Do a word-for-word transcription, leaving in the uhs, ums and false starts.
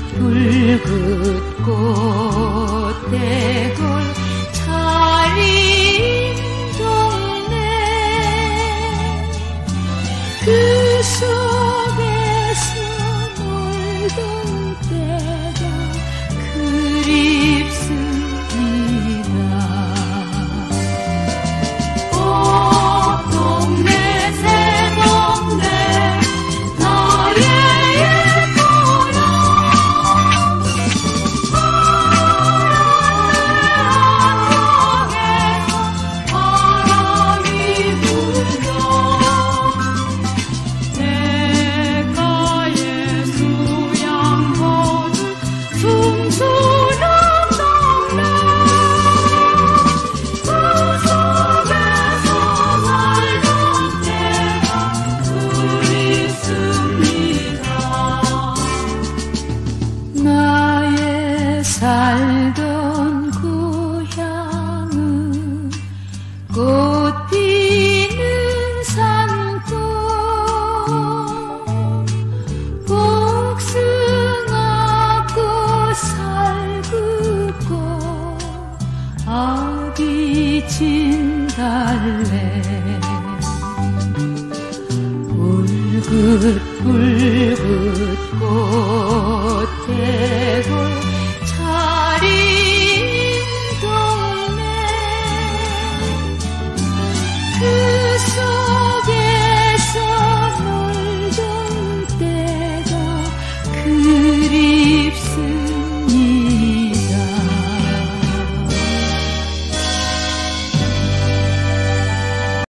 붉은 꽃대골 차린 동네 그 속에서 놀던 때가 그립습니다. 오 동네 새 동네 나의 예뻐라 바람이 불며 내가의 수양거주 숭숭한 동네 그 속에서 살던 때가 그립습니다. 나의 살던 고향은 꽃 피는 산골 복숭아꽃 살구꽃 아기 진달래 붉은 붉은 꽃